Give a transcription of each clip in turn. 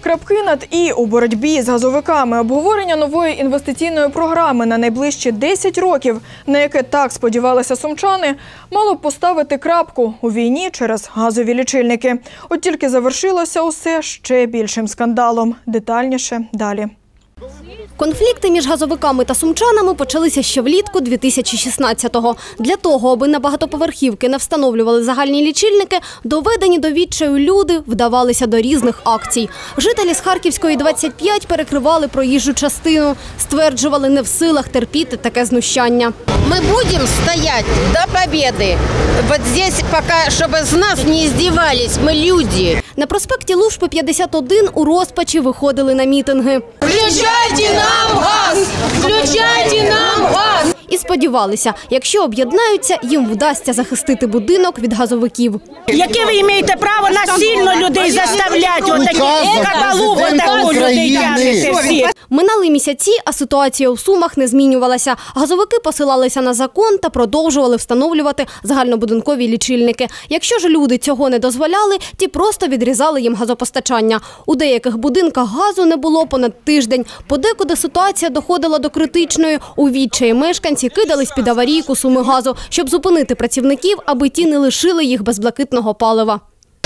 Крапки над «і» у боротьбі з газовиками. Обговорення нової інвестиційної програми на найближчі 10 років, на яке так сподівалися сумчани, мало б поставити крапку у війні через газові лічильники. От тільки завершилося усе ще більшим скандалом. Детальніше далі. Конфлікти між газовиками та сумчанами почалися ще влітку 2016-го. Для того, аби на багатоповерхівки не встановлювали загальні лічильники, доведені до відчаю люди вдавалися до різних акцій. Жителі з Харківської 25 перекривали проїжджу частину, стверджували, не в силах терпіти таке знущання. Ми будемо стояти до побєди. Вот здесь поки, щоб з нас не здівались, ми люди. На проспекті Лужпи 51 у розпачі виходили на мітинги. Включайте нам газ! Включайте нам газ! І сподівалися, якщо об'єднаються, їм вдасться захистити будинок від газовиків. Яке ви маєте право насильно людей заставляти? Отакі кабалу таку людей тягнете всі. Минали місяці, а ситуація у Сумах не змінювалася. Газовики посилалися на закон та продовжували встановлювати загальнобудинкові лічильники. Якщо ж люди цього не дозволяли, ті просто відрізали їм газопостачання. У деяких будинках газу не було понад тиждень. Подекуди ситуація доходила до критичної. У відчаї мешканці кидались під аварійку Сумигазу, щоб зупинити працівників, аби ті не лишили їх без блакитного палива.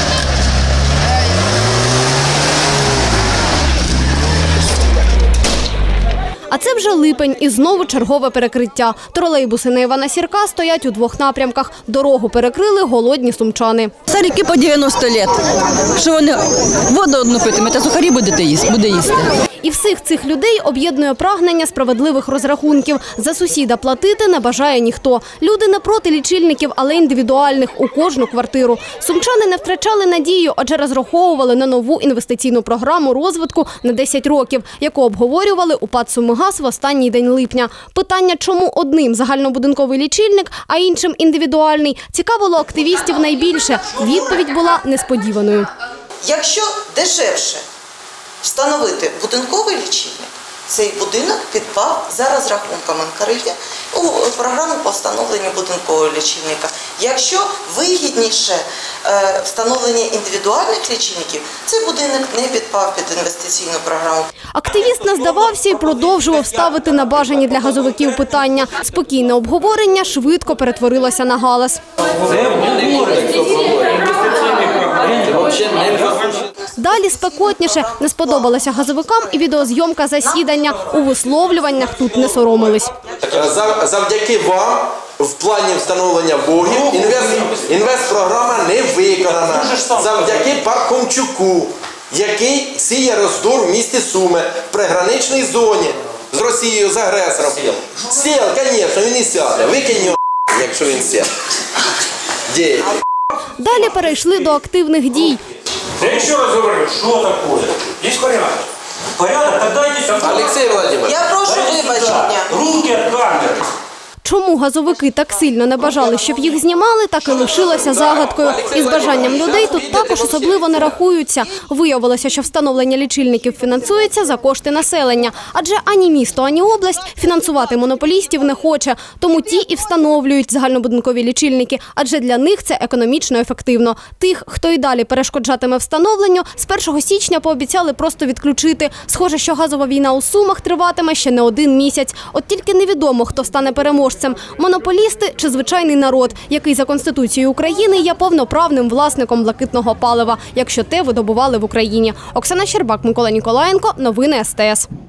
А це вже липень і знову чергове перекриття. Тролейбуси на Івана Сірка стоять у двох напрямках. Дорогу перекрили голодні сумчани. Старики по 90 років. Що вони воду одну питимуть, а сухарі буде їсти. І всіх цих людей об'єднує прагнення справедливих розрахунків. За сусіда платити не бажає ніхто. Люди не проти лічильників, але індивідуальних у кожну квартиру. Сумчани не втрачали надію, адже розраховували на нову інвестиційну програму розвитку на 10 років, яку обговорювали у ПАТ «Сумигаз» в останній день липня. Питання, чому одним загальнобудинковий лічильник, а іншим індивідуальний, цікавило активістів найбільше. Відповідь була несподіваною. Якщо дешевше встановити будинковий лічильник, цей будинок підпав за розрахунками НКРЕ у програму по встановленню будинкового лічильника. Якщо вигідніше встановлення індивідуальних лічильників, цей будинок не підпав під інвестиційну програму. Активіст не здавався і продовжував ставити на бажані для газовиків питання. Спокійне обговорення швидко перетворилося на галас. Далі спекотніше. Не сподобалося газовикам і відеозйомка засідання. У висловлюваннях тут не соромились. Завдяки вам в плані встановлення боргів інвестпрограма не виконана. Завдяки Пархомчуку, який сіє роздор в місті Суми в приграничній зоні з Росією, з агресором. Сів, звісно, він і сяде. Викинь його, якщо він сяде. Діє. Далі перейшли до активних дій. Я еще раз говорю, что такое? Есть порядок. Порядок, тогда идите. Олексій Володимирович. Я прошу вибачення. Руки от камеры. Чому газовики так сильно не бажали, щоб їх знімали, так і лишилося загадкою. І з бажанням людей тут також особливо не рахуються. Виявилося, що встановлення лічильників фінансується за кошти населення. Адже ані місто, ані область фінансувати монополістів не хоче. Тому ті і встановлюють загальнобудинкові лічильники, адже для них це економічно ефективно. Тих, хто і далі перешкоджатиме встановленню, з 1 січня пообіцяли просто відключити. Схоже, що газова війна у Сумах триватиме ще не один місяць. От тільки невідомо, хто стане переможцем. Монополісти чи звичайний народ, який за Конституцією України є повноправним власником блакитного палива, якщо те видобували в Україні. Оксана Щербак, Микола Ніколаєнко. Новини СТС.